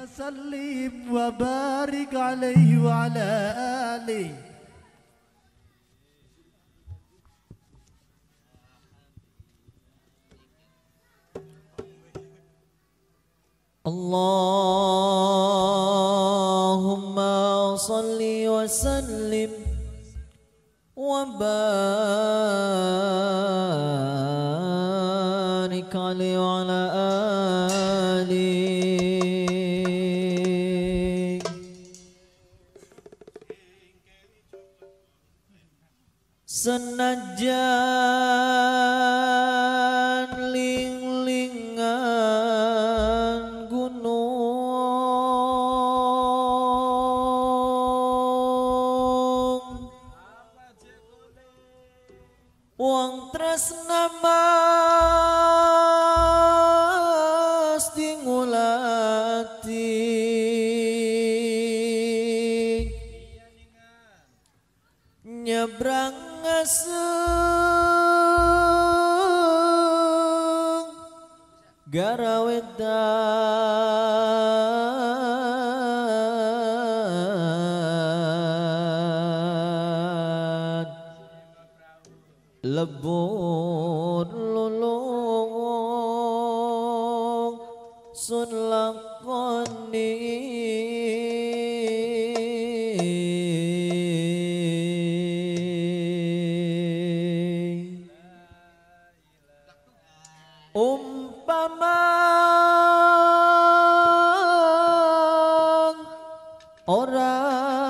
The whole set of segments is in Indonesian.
وسلم وبارك عليه وعلى آله. Allahumma salli wa sallim wa barik alaihi wa ala alihi. Senajan ling-lingan gunung wong tresna mesti ngulati nyebrang ngaseng garawedan lebur lulung sun lakoni umpama ora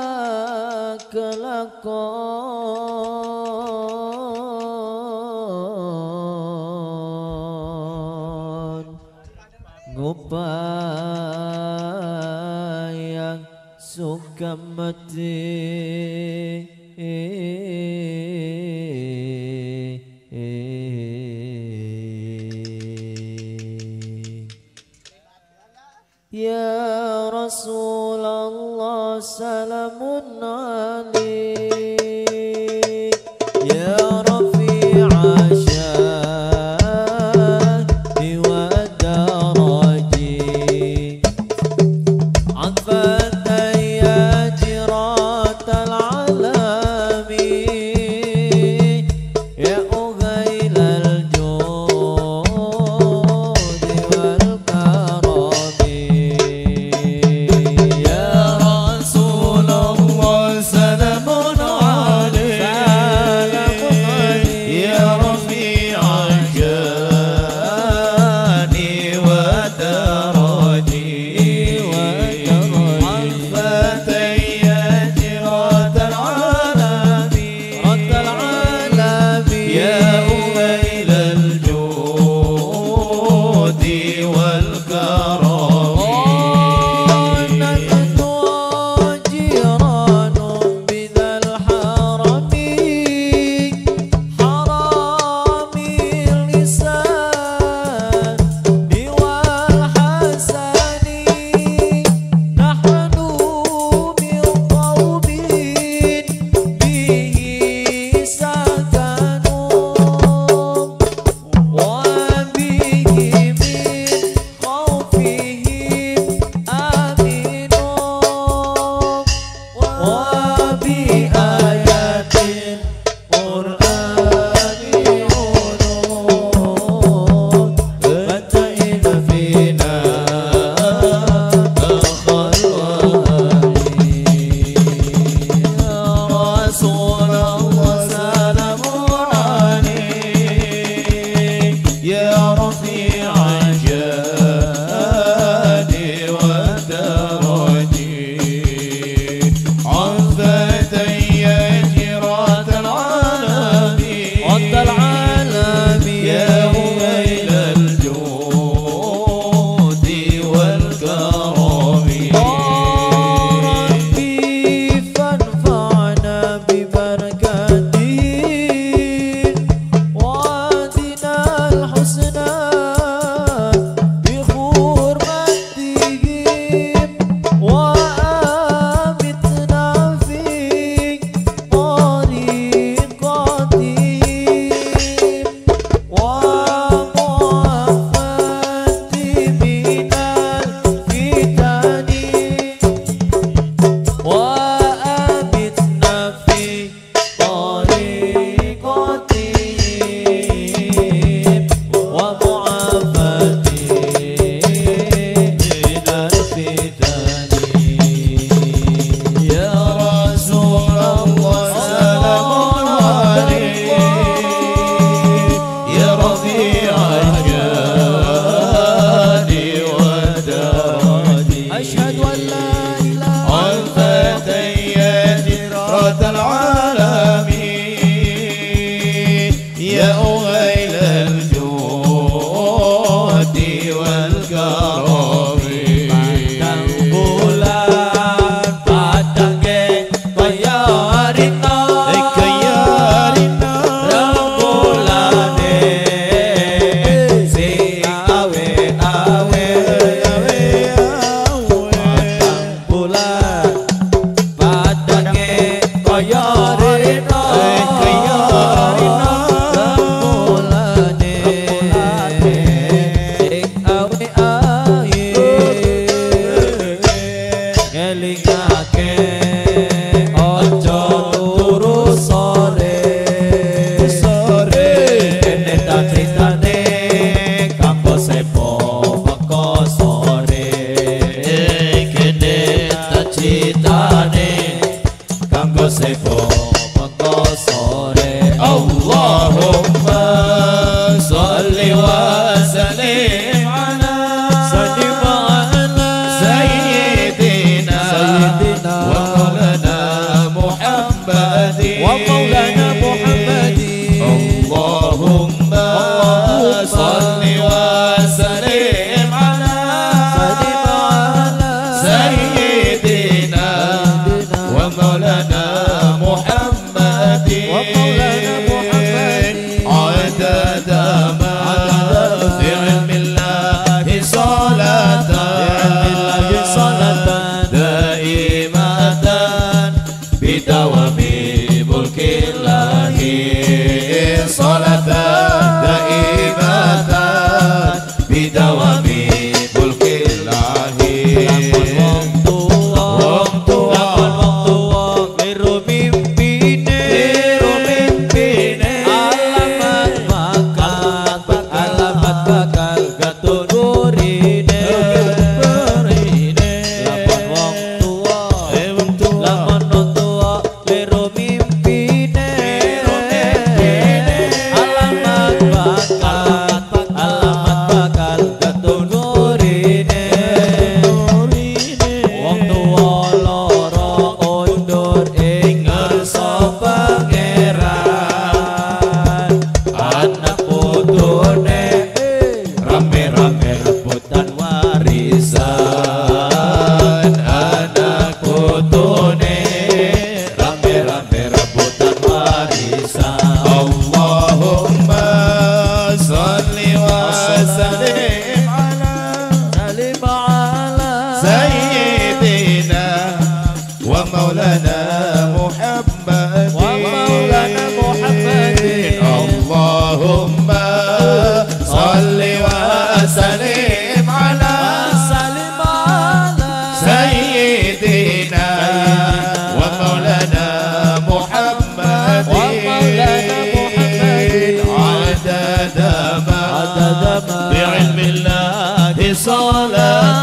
kelakon ngupayang suka mati Ya Rasulullah salamun alaik Ya Rafi'a syahdi wa daraji Afatan ya jiratal alami Ya ughailal judi wal karami Ya Rasulullah salamun alaik سيدنا ومولانا محمد عدد ما في علم الله صلاة دائمة بدوام ملك الله صلاة دائمة بدوام ملك الله اللهم صل وسلم على سيدنا ومولانا محمد عدد ما بعلم الله صلاة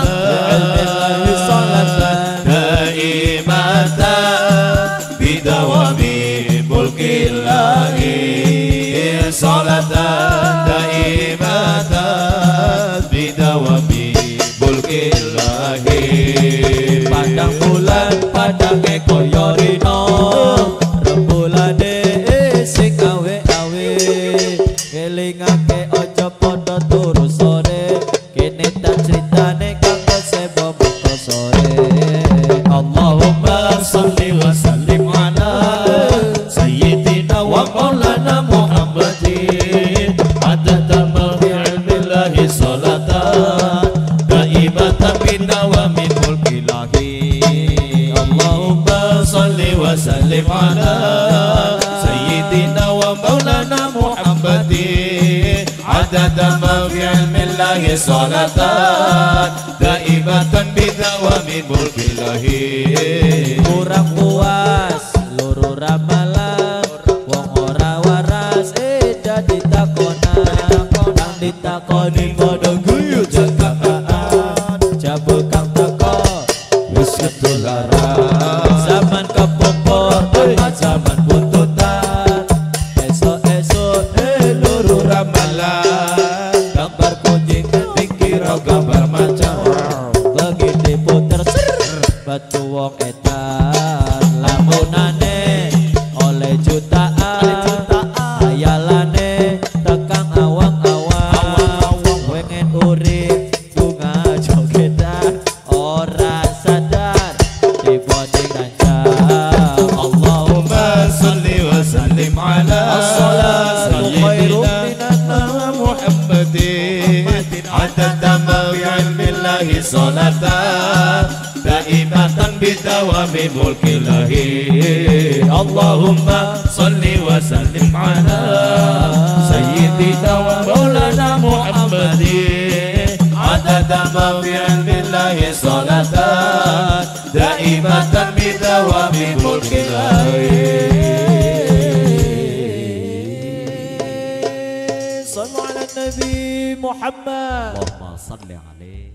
دائمة بدوام ملك الله صلاة دائمة بدوام ملك الله padang bulan padang koyo rino rembulane sing awe-awe kelingake aja padha turu sore kene tak critane kanggo sebo buka sore Allahumma sholli wa sallim ala sayyidina wa maulana Muhammadin adada ma fi ilmillahi salatan daimatan bidawamin mulkillahi Allahumma sholli wa sallim ala sayyidina wa maulana Muhammadin adada ma fi ilmillahi salatan daimatan bidawamin mulkillahi kurang puas loro ramalan wong ora waras dadi takonan nang ditakoni padha guyu jagaan jabul kang teko wis ketularan zaman kepopor zaman buntutan esok-esok loro ramalan gambar kucing dikira gambar macan lagi diputer batu wong edan lamunane oleh jutaan ayalane tekang awang-awang wengen urip bunga jogedan ora sadar diboding ancam Allahumma sholli wa sallim ala sayyidina Muhammadin adada ma fi ilmillahi salatan daimatan bidawami mulkillahi Allahumma sholli wa sallim ala sayyidina wa maulana Muhammadin adada ma fi ilmillahi salatan daimatan bidawami mulkillahi sallu ala nabi Muhammad Allahumma salli alaihi